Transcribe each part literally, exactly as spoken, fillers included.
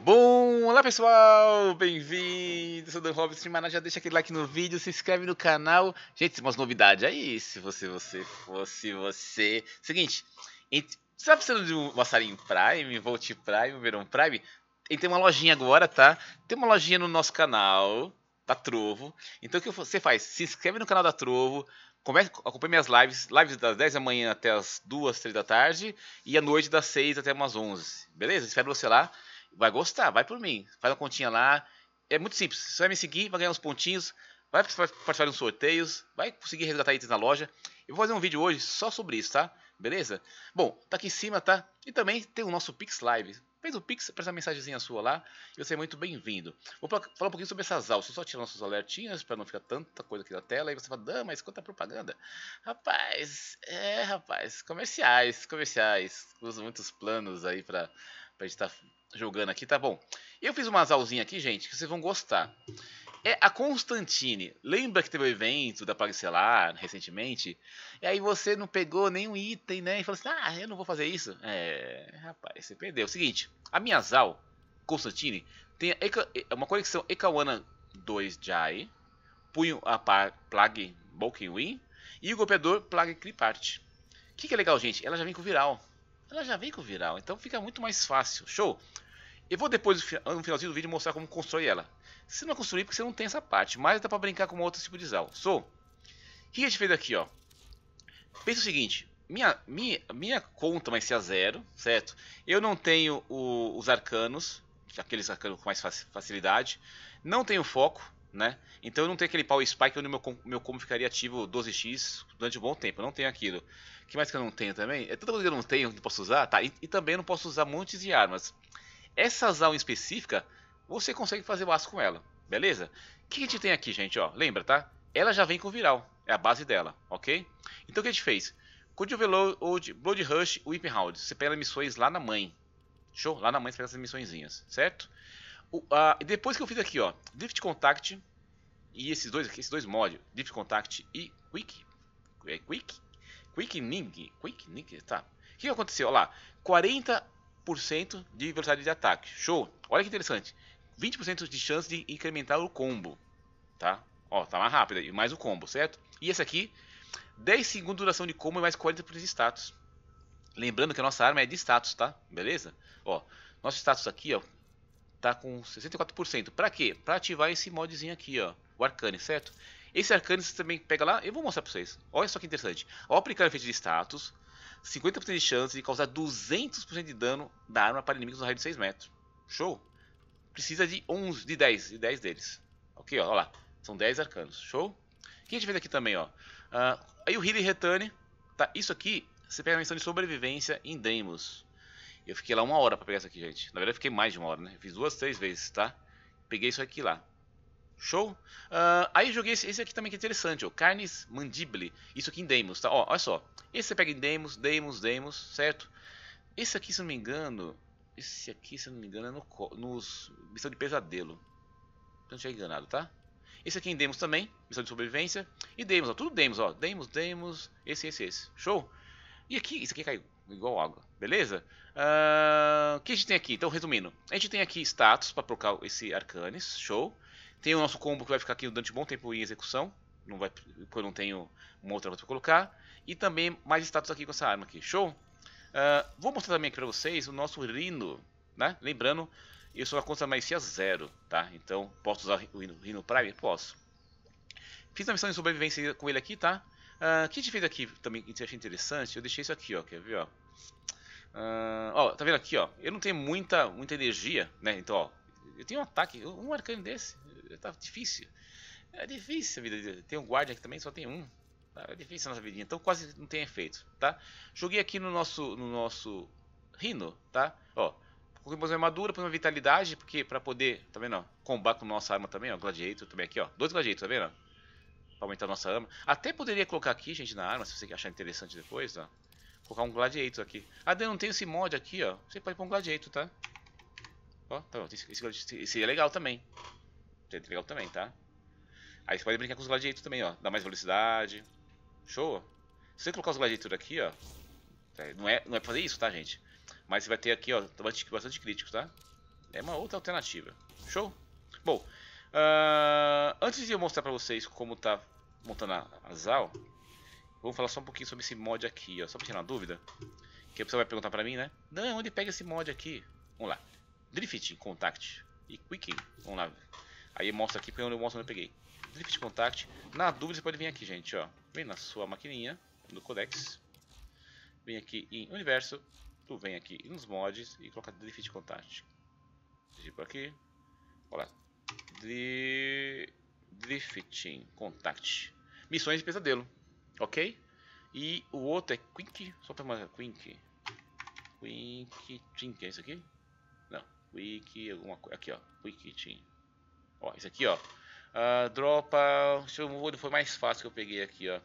Bom, olá pessoal, bem-vindos, sou o Robson Streamana, já deixa aquele like no vídeo, se inscreve no canal. Gente, tem umas novidades aí, se você, você, fosse você... Seguinte, você tá precisando de um passarinho Prime, Volt Prime, Verão Prime? E tem uma lojinha agora, tá? Tem uma lojinha no nosso canal, da Trovo. Então o que você faz? Se inscreve no canal da Trovo, comece, acompanhe minhas lives, lives das dez da manhã até as duas, três da tarde, e à noite das seis até umas onze, beleza? Espero você lá. Vai gostar, vai por mim. Faz uma continha lá. É muito simples. Você vai me seguir, vai ganhar uns pontinhos. Vai participar de uns sorteios. Vai conseguir resgatar itens na loja. Eu vou fazer um vídeo hoje só sobre isso, tá? Beleza? Bom, tá aqui em cima, tá? E também tem o nosso Pix Live. Fez o Pix, presta uma mensagenzinha sua lá. E você é muito bem-vindo. Vou falar um pouquinho sobre essas alças. Só tirar nossos alertinhas para não ficar tanta coisa aqui na tela. Aí você fala, ah, mas quanta propaganda. Rapaz, é, rapaz. Comerciais, comerciais. Uso muitos planos aí pra, pra gente estar... Tá jogando aqui, tá bom. Eu fiz uma aulinha aqui, gente, que vocês vão gostar. É a Constantine. Lembra que teve o evento da Plague Stellar recentemente? E aí você não pegou nenhum item, né? E falou assim, ah, eu não vou fazer isso. É, rapaz, você perdeu. É o seguinte, a minha Zal, Constantine, tem uma conexão Ekawana dois Jai, punho a par Plague Bulking Win e o golpeador Plague Clipart. O que, que é legal, gente? Ela já vem com viral. Ela já vem com viral, então fica muito mais fácil. Show? Eu vou depois, no finalzinho do vídeo, mostrar como constrói ela. Você não vai construir porque você não tem essa parte, mas dá pra brincar com um outro tipo de Zal. So, o que a gente fez aqui, ó? Pensa o seguinte, minha, minha, minha conta vai ser a zero, certo? Eu não tenho o, os arcanos, aqueles arcanos com mais facilidade. Não tenho foco, né? Então eu não tenho aquele Power Spike onde meu, meu combo ficaria ativo doze x durante um bom tempo. Eu não tenho aquilo. O que mais que eu não tenho também? É tanta coisa que eu não tenho que eu posso usar, tá? E, e também não posso usar montes de armas. Essa Zal em específica, você consegue fazer o aço com ela, beleza? O que a gente tem aqui, gente, ó? Lembra, tá? Ela já vem com viral, é a base dela, ok? Então o que a gente fez? Code Overload, Blood Rush, Whip Round. Você pega missões lá na mãe. Show? Lá na mãe você pega essas missõezinhas, certo? O, uh, depois que eu fiz aqui, ó, Drift Contact e esses dois aqui, esses dois mods, Drift Contact e Quick, é, Quick, Quickening, Quickening, tá? O que aconteceu? Olha lá, quarenta por cento de velocidade de ataque, show? Olha que interessante, vinte por cento de chance de incrementar o combo, tá? Ó, tá mais rápido aí, mais o combo, certo? E esse aqui, dez segundos de duração de combo e mais quarenta por cento de status. Lembrando que a nossa arma é de status, tá? Beleza? Ó, nosso status aqui, ó, tá com sessenta e quatro por cento. Pra quê? Pra ativar esse modzinho aqui, ó, o Arcane, certo? Esse Arcane você também pega lá, eu vou mostrar pra vocês. Olha só que interessante. Ao aplicar o efeito de status, cinquenta por cento de chance de causar duzentos por cento de dano da arma para inimigos no raio de seis metros. Show? Precisa de onze, de dez, de dez deles. Ok, ó, ó lá. São dez arcanos. Show? O que a gente fez aqui também, ó? Uh, aí o Heal e Return, tá? Isso aqui, você pega a missão de sobrevivência em Deimos. Eu fiquei lá uma hora pra pegar isso aqui, gente. Na verdade eu fiquei mais de uma hora, né? Eu fiz duas, três vezes, tá? Peguei isso aqui lá. Show? Uh, aí eu joguei esse, esse aqui também que é interessante, ó. Carnes Mandible. Isso aqui em Deimos, tá? Ó, olha só. Esse você pega em Deimos, Deimos, Deimos, certo? Esse aqui, se eu não me engano... Esse aqui, se eu não me engano, é no, nos missão de pesadelo. Não tinha enganado, tá? Esse aqui em Deimos também, missão de sobrevivência. E Deimos, ó. Tudo Deimos, ó. Deimos, Deimos, esse, esse, esse. Show? E aqui, isso aqui caiu igual água, beleza? Uh, o que a gente tem aqui? Então, resumindo, a gente tem aqui status para trocar esse Arcanes, show. Tem o nosso combo que vai ficar aqui durante um bom tempo em execução, não vai, porque eu não tenho uma outra coisa para colocar. E também mais status aqui com essa arma aqui, show? Uh, vou mostrar também aqui para vocês o nosso Rhino, né? Lembrando, eu sou a conta mais zero, tá? Então, posso usar o Rhino Prime? Posso. Fiz uma missão de sobrevivência com ele aqui, tá? Uh, o que a gente fez aqui também que eu achei interessante, eu deixei isso aqui, ó, quer ver, ó. Uh, ó, tá vendo aqui, ó, eu não tenho muita, muita energia, né, então, ó, eu tenho um ataque, um arcane desse, tá difícil, é difícil a vida, tem um guardian aqui também, só tem um, tá? É difícil a nossa vidinha, então quase não tem efeito, tá. Joguei aqui no nosso, no nosso Rhino, tá, ó, coloquei uma armadura, põe uma vitalidade, porque pra poder, tá vendo, ó, combater com nossa arma também, ó, gladiator também aqui, ó, dois gladiators, tá vendo, ó. Pra aumentar a nossa arma. Até poderia colocar aqui, gente, na arma, se você achar interessante depois, ó. Colocar um gladiator aqui. Ah, eu não tenho esse mod aqui, ó. Você pode pôr um gladiator, tá? Ó, tá, esse, esse, esse é legal também. Esse é legal também, tá? Aí você pode brincar com os gladiators também, ó. Dá mais velocidade. Show. Se você colocar os gladiators aqui, ó. Não é, não é pra fazer isso, tá, gente? Mas você vai ter aqui, ó, bastante críticos, tá? É uma outra alternativa. Show? Bom, uh, antes de eu mostrar pra vocês como tá montando a, a Zal, vou falar só um pouquinho sobre esse mod aqui, ó, só pra tirar uma dúvida. Que a pessoa vai perguntar pra mim, né? Não, onde pega esse mod aqui? Vamos lá. Drift, Contact e Quicking. Vamos lá. Aí mostra aqui porque eu mostro onde eu peguei. Drift, Contact. Na dúvida você pode vir aqui, gente, ó. Vem na sua maquininha, no Codex. Vem aqui em Universo. Tu vem aqui nos mods e coloca Drift, Contact. Tipo aqui. Olha lá. Drifting, Contact. Missões de pesadelo. Ok? E o outro é Quick. Só pra mais Quick. Quick Team. Que é isso aqui? Não. Quick. Alguma coisa. Aqui, ó. Quick Team. Ó, esse aqui, ó. Uh, dropa. Deixa eu ver. Foi mais fácil que eu peguei aqui, ó.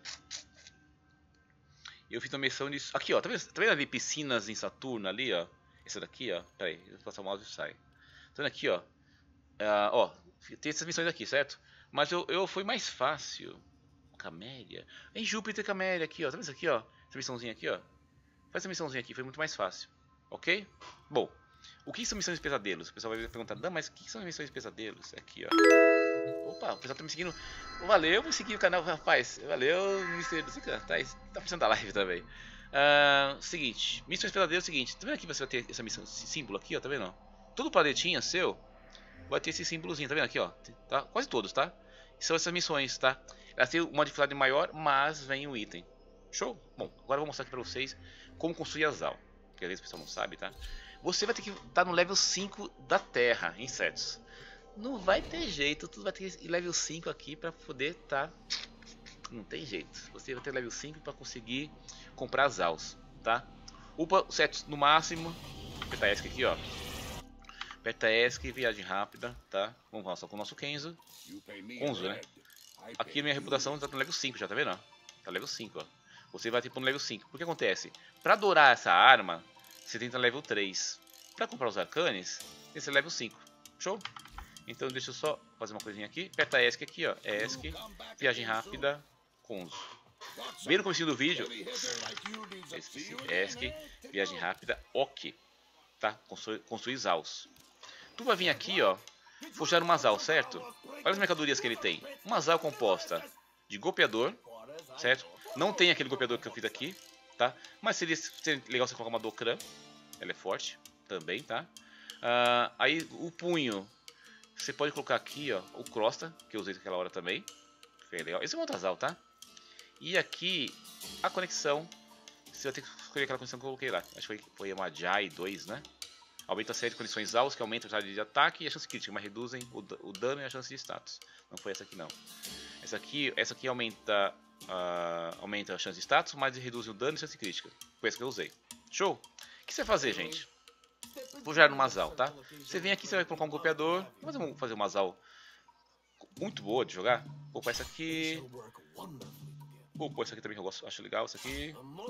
Eu fiz uma missão disso. Aqui, ó. Tá vendo, tá vendo ali piscinas em Saturno ali, ó? Essa daqui, ó. Pera aí. Eu vou passar o mouse e sai. Tá vendo aqui, ó? Uh, ó. Tem essas missões aqui, certo? Mas eu, eu fui mais fácil. Camélia. Em Júpiter Camélia aqui, ó. Tá vendo isso aqui, ó? Essa missãozinha aqui, ó. Faz essa missãozinha aqui, foi muito mais fácil. Ok? Bom, o que são missões de pesadelos? O pessoal vai perguntar, não, mas o que são missões de pesadelos? Aqui, ó. Opa, o pessoal tá me seguindo. Valeu, vou seguir o canal, rapaz. Valeu, mister Tá, tá precisando da live também. Uh, seguinte, missões de pesadelos é o seguinte. Tá vendo aqui você vai ter essa missão, esse símbolo aqui, ó. Tá vendo? Todo planetinha seu vai ter esse símbolozinho, tá vendo aqui, ó. Tá? Quase todos, tá? São essas missões, tá? Elas têm uma dificuldade maior, mas vem um item. Show? Bom, agora eu vou mostrar aqui pra vocês como construir a Zal. Que às vezes o pessoal não sabe, tá? Você vai ter que estar no level cinco da Terra, insetos. Não vai ter jeito, tu vai ter que ir level cinco aqui pra poder tá... Não tem jeito. Você vai ter level cinco pra conseguir comprar as Zals, tá? Upa setos no máximo. Aperta ESC aqui, ó. Aperta ESC, viagem rápida, tá? Vamos lá só com o nosso Kenzo. Kenzo, né? Aqui a minha reputação tá no level cinco já, tá vendo? Tá level cinco, ó. Você vai ter no level cinco. O que acontece? Pra dourar essa arma, você tem que estar level três. Pra comprar os arcanes, tem que ser level cinco. Show? Então deixa eu só fazer uma coisinha aqui. Aperta ESC aqui, ó. ESC, viagem rápida, Conzo. Bem no começo do vídeo. Esqueci. ESC, viagem rápida, OK. Tá? Construir, construir Zals. Tu vai vir aqui, ó. Forjar uma Zal, certo? Olha as mercadorias que ele tem. Uma Zal composta de golpeador, certo? Não tem aquele golpeador que eu fiz aqui, tá? Mas seria, seria legal você colocar uma Dokkan. Ela é forte também, tá? Uh, aí o punho, você pode colocar aqui, ó, o Crosta, que eu usei naquela hora também. Foi legal. Esse é um outro Zal, tá? E aqui a conexão, você vai ter que escolher aquela conexão que eu coloquei lá. Acho que foi, foi uma Jai dois, né? Aumenta a série de condições Zals, que aumenta a velocidade de ataque e a chance crítica, mas reduzem o, o dano e a chance de status. Não foi essa aqui não. Essa aqui, essa aqui aumenta, uh, aumenta a chance de status, mas reduz o dano e a chance crítica. Foi essa que eu usei. Show? O que você vai fazer, gente? Vou jogar numa Zal, tá? Você vem aqui, você vai colocar um golpeador. Vamos fazer uma Zal muito boa de jogar. Vou pôr essa aqui. Vou pôr essa aqui também que eu gosto, acho legal. Essa aqui.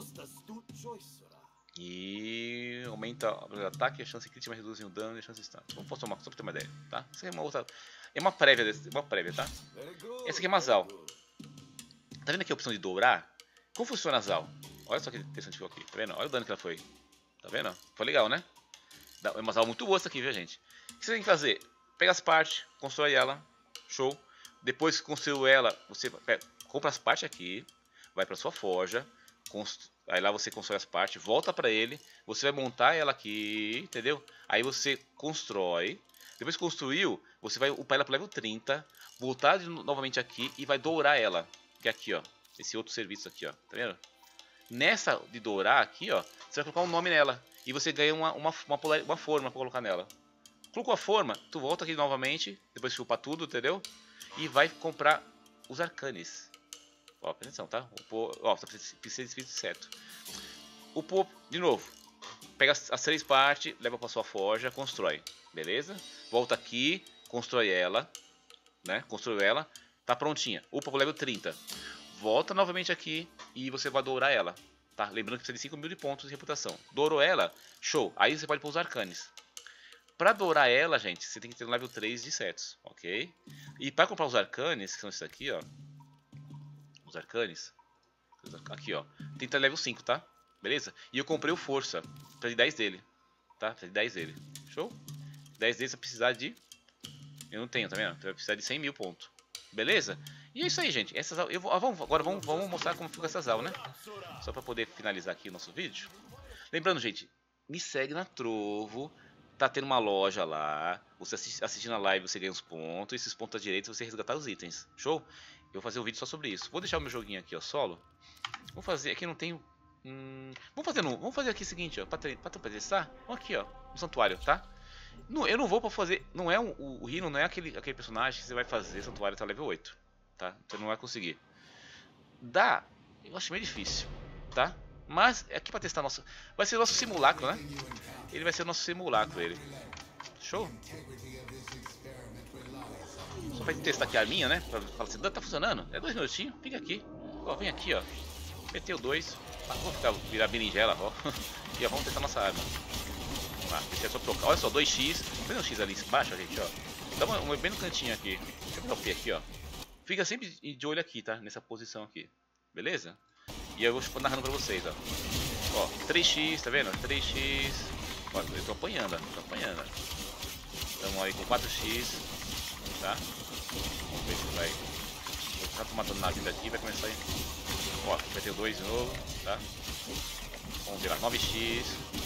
E aumenta o ataque, a chance crítica, mas reduz o dano e a chance de status. Vamos fazer uma, só pra ter uma ideia, tá? Essa aqui é uma outra. É uma prévia, uma prévia, tá? Essa aqui é uma Zal. Tá vendo aqui a opção de dourar? Como funciona a Zal? Olha só que interessante que ficou aqui, tá vendo? Olha o dano que ela foi. Tá vendo? Foi legal, né? É uma Zal muito boa essa aqui, viu, gente? O que você tem que fazer? Pega as partes, constrói ela, show. Depois que construiu ela, você pega, compra as partes aqui, vai pra sua forja, constru... aí lá você constrói as partes, volta pra ele, você vai montar ela aqui, entendeu? Aí você constrói, depois que construiu, você vai upar ela pro level trinta, voltar de, novamente aqui e vai dourar ela, que é aqui, ó, esse outro serviço aqui, ó, tá vendo? Nessa de dourar aqui, ó, você vai colocar um nome nela e você ganha uma, uma, uma, polar, uma forma pra colocar nela. Colocou a forma, tu volta aqui novamente, depois que upar tudo, entendeu? E vai comprar os arcanes. Ó, presta atenção, tá? Upou, ó, precisa de certo. Upou de novo. Pega as, as três partes, leva pra sua forja, constrói. Beleza? Volta aqui, constrói ela. Né? Construiu ela. Tá prontinha. Upa pro level trinta. Volta novamente aqui e você vai dourar ela. Tá? Lembrando que precisa de cinco mil de pontos de reputação. Dourou ela, show. Aí você pode pôr os arcanes. Pra dourar ela, gente, você tem que ter um level três de setos, ok? E para comprar os arcanes, que são esses aqui, ó. Os arcanes. Aqui, ó. Tem que ter level cinco, tá? Beleza? E eu comprei o força. Precisa de dez dele. Tá? Precisa de dez dele. Show? dez deles vai precisar de... Eu não tenho, tá vendo? Vai precisar de cem mil pontos. Beleza? E é isso aí, gente. Essas, eu vou, ah, vamos, agora vamos, vamos mostrar como fica essas aulas, né? Só pra poder finalizar aqui o nosso vídeo. Lembrando, gente, me segue na Trovo. Tá tendo uma loja lá. Você assist, assistindo a live, você ganha uns pontos. E esses pontos à direita, você resgatar os itens. Show? Eu vou fazer um vídeo só sobre isso. Vou deixar o meu joguinho aqui, ó, solo. Vou fazer, aqui não tem... Hum, vamos fazer no, vamos fazer aqui o seguinte, ó, pra, pra, pra testar. Vamos aqui, ó, no santuário, tá? Não, eu não vou pra fazer, não é um, o, o Rhino não é aquele, aquele personagem que você vai fazer santuário tá level oito, tá? Você não vai conseguir. Dá, eu acho meio difícil, tá? Mas é aqui pra testar nosso, vai ser o nosso simulacro, né? Ele vai ser o nosso simulacro, ele. Show? Só pra testar aqui a minha, né? Pra falar assim, tá funcionando? É dois minutinhos, fica aqui. Ó, vem aqui, ó. Meteu dois. Ah, vou ficar, virar berinjela, ó. E ó, vamos testar nossa arma. Vamos lá, deixa eu só trocar. Olha só, dois x. Vem um x ali embaixo, gente, ó. Dá uma, uma bem no cantinho aqui. Deixa eu pegar o P aqui, ó. Fica sempre de olho aqui, tá? Nessa posição aqui. Beleza? E eu vou narrando pra vocês, ó. Ó, três x, tá vendo? três x. Ó, eu tô apanhando, ó. Tô apanhando. Estamos aí com quatro x. Tá? Vamos ver se vai. Vou ficar matando na vida aqui, vai começar aí. Ó, vai ter dois de novo, tá? Vamos virar nove x.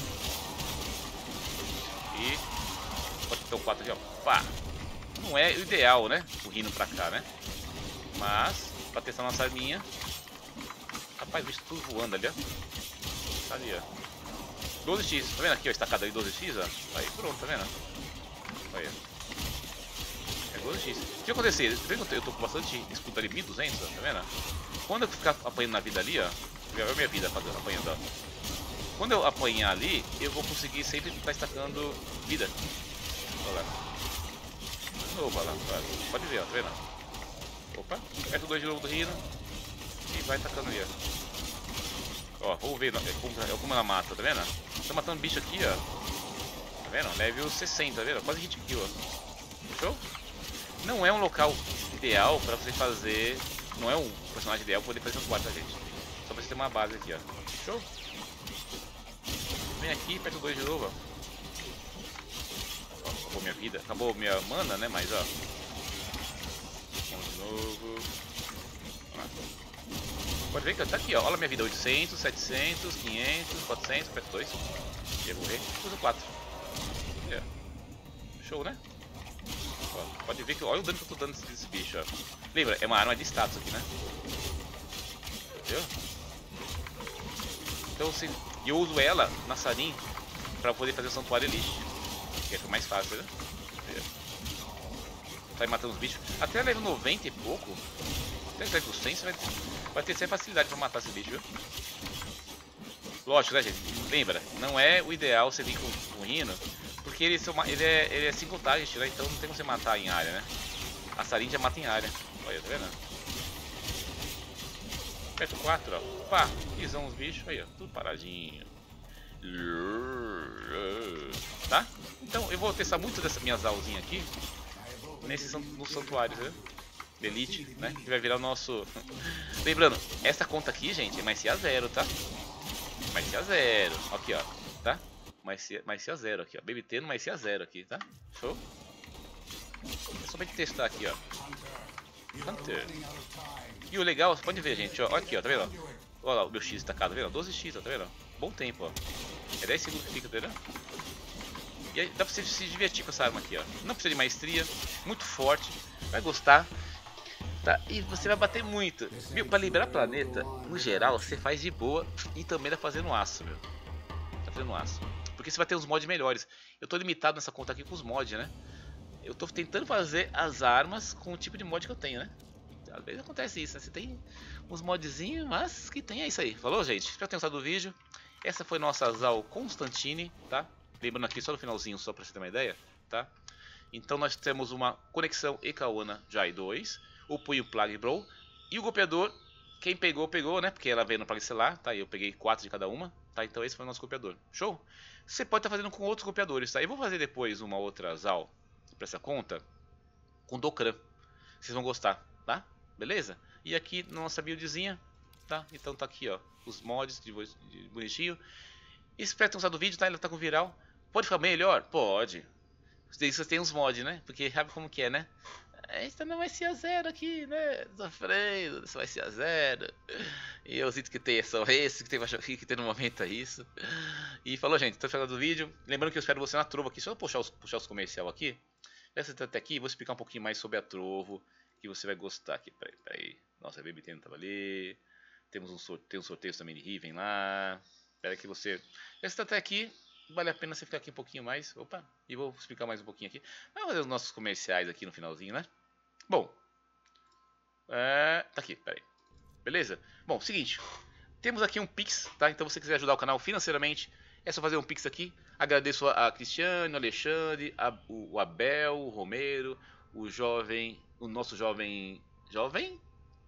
E pode ter o quatro aqui, ó. Pá! Não é o ideal, né? O Rhino pra cá, né? Mas, pra testar nossa arminha. Rapaz, o bicho tudo voando ali, ó. Tá ali, ó. doze x, tá vendo aqui, ó? Estacado ali doze x, ó. Aí, pronto, tá vendo? Aí, ó. É doze x. O que acontecer? Tá vendo que eu tô com bastante escudo ali, mil e duzentos, ó, tá vendo? Quando eu ficar apanhando na vida ali, ó. Olha a minha vida apanhando, ó. Quando eu apanhar ali, eu vou conseguir sempre estar estacando vida. Olha lá. De novo, olha lá. Pode ver, ó, tá vendo? Opa, aperta o dois de novo do Rhino. E vai tacando ali, ó. Ó, vamos ver, é como, é como ela mata, tá vendo? Tá matando bicho aqui, ó. Tá vendo? Level sessenta, tá vendo? Quase hit kill, ó. Show? Não é um local ideal pra você fazer. Não é um personagem ideal pra poder fazer santuário, tá, gente? Só pra você ter uma base aqui, ó. Show? Vem aqui, aperta o dois de novo, ó. Ó, acabou minha vida. Acabou minha mana, né? Mas, ó. Vamos de novo. Ó. Pode ver que tá aqui, ó. Olha a minha vida. oitocentos, setecentos, quinhentos, quatrocentos. Aperta dois. Ia morrer. Usa quatro. É. Show, né? Ó, pode ver que olha o dano que eu tô dando desse bicho, ó. Lembra, é uma arma de status aqui, né? Entendeu? Então assim, eu uso ela na Sarin pra poder fazer o santuário Elite, que é mais fácil, né? Tá aí matando os bichos. Até level noventa e pouco, até level cem você vai, vai ter sempre facilidade pra matar esse bicho, viu? Lógico, né, gente? Lembra, não é o ideal você vir com o Rhino, porque ele, ele, é, ele é single target, né? Então não tem como você matar em área, né? A Sarin já mata em área. Olha, tá vendo? Aperta o quatro, ó. Pá, pisam os bichos. Aí, ó. Tudo paradinho. Tá? Então eu vou testar muito dessas minhas aulinhas aqui nesses nos santuários, viu? Elite, né? Que vai virar o nosso. Lembrando, essa conta aqui, gente, é mais C A zero, tá? Mais C A zero. Aqui, ó. Tá? Mais C, mais C A zero aqui, ó. B B T no mais C A zero aqui, tá? Show? É só pra gente testar aqui, ó. Hunter. E o legal, você pode ver, gente, ó. Olha aqui, ó. Tá vendo? Olha lá o meu X destacado, tá vendo? doze x, ó. Tá vendo? Bom tempo, ó. É dez segundos que fica, tá vendo? E aí dá pra você se divertir com essa arma aqui, ó. Não precisa de maestria. Muito forte. Vai gostar. Tá? E você vai bater muito. Meu, pra liberar planeta, no geral, você faz de boa. E também tá fazendo aço, meu. Tá fazendo aço. Porque você vai ter uns mods melhores. Eu tô limitado nessa conta aqui com os mods, né? Eu tô tentando fazer as armas com o tipo de mod que eu tenho, né? Às vezes acontece isso, né? Você tem uns modzinhos, mas que tem é isso aí. Falou, gente? Espero que tenham gostado do vídeo. Essa foi nossa Zal Constantine, tá? Lembrando aqui só no finalzinho, só pra você ter uma ideia, tá? Então nós temos uma conexão Ekaona Jai dois, o punho Plague Brawl e o golpeador. Quem pegou, pegou, né? Porque ela veio no Plague Selar, tá? Eu peguei quatro de cada uma, tá? Então esse foi o nosso golpeador. Show? Você pode estar fazendo com outros golpeadores, tá? Eu vou fazer depois uma outra Zal pra essa conta com Dokkan. Vocês vão gostar, tá? Beleza? E aqui nossa buildzinha, tá? Então tá aqui, ó, os mods de, de bonitinho. Espero que tenham gostado do vídeo, tá? Ele tá com viral. Pode ficar melhor? Pode. Vocês têm uns mods, né? Porque sabe como que é, né? A gente tá no S A zero aqui, né? Sofrendo, só S A zero. E os itens que tem são esses, que tem, que tem no momento é isso. E falou, gente, tô falando do vídeo. Lembrando que eu espero você na Trovo aqui. Só puxar os, puxar os comercial aqui. Já você tá até aqui, vou explicar um pouquinho mais sobre a Trovo. Que você vai gostar aqui. Peraí, peraí. Nossa, a Baby Tendo tava ali. Temos um sorteio, um sorteio também de Riven lá. Espera que você. Já você tá até aqui. Vale a pena você ficar aqui um pouquinho mais. Opa, e vou explicar mais um pouquinho aqui. Vamos fazer os nossos comerciais aqui no finalzinho, né? Bom, é, tá aqui, peraí. Beleza? Bom, seguinte. Temos aqui um Pix, tá? Então se você quiser ajudar o canal financeiramente, é só fazer um Pix aqui. Agradeço a Cristiano, o Alexandre, a, o Abel, o Romero, o jovem, o nosso jovem, jovem,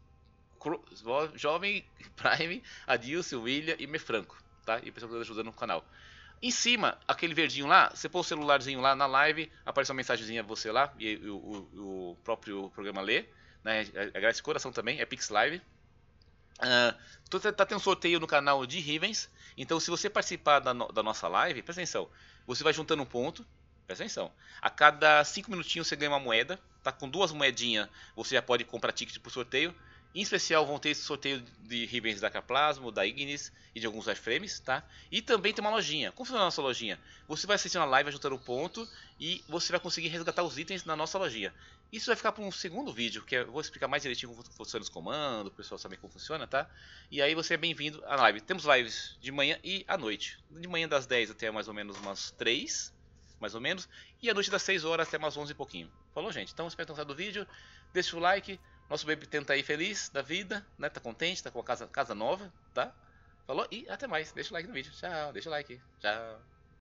jovem Prime, Adilson, William e Mefranco, tá? E o pessoal que está ajudando no canal. Em cima, aquele verdinho lá, você pôr o celularzinho lá na live, aparece uma mensagenzinha você lá, e o, o, o próprio programa lê, né? Agradece coração também, é Pix Live. Uh, tá tendo um sorteio no canal de Rivens, então se você participar da, no, da nossa live, presta atenção, você vai juntando um ponto, presta atenção, a cada cinco minutinhos você ganha uma moeda, tá? Com duas moedinhas você já pode comprar ticket pro sorteio. Em especial vão ter esse sorteio de Rivens da Caplasmo, da Ignis e de alguns iframes, tá? E também tem uma lojinha. Como funciona a nossa lojinha? Você vai assistir uma live, vai juntando um ponto e você vai conseguir resgatar os itens na nossa lojinha. Isso vai ficar para um segundo vídeo, que eu vou explicar mais direitinho como funciona os comandos, o pessoal sabe como funciona, tá? E aí você é bem-vindo à live. Temos lives de manhã e à noite. De manhã das dez até mais ou menos umas três, mais ou menos. E à noite das seis horas até umas onze e pouquinho. Falou, gente? Então espero ter gostado do vídeo. Deixa o like. Nosso Baby Tendo tá aí feliz da vida, né? Tá contente, tá com a casa, casa nova, tá? Falou e até mais. Deixa o like no vídeo. Tchau, deixa o like. Tchau.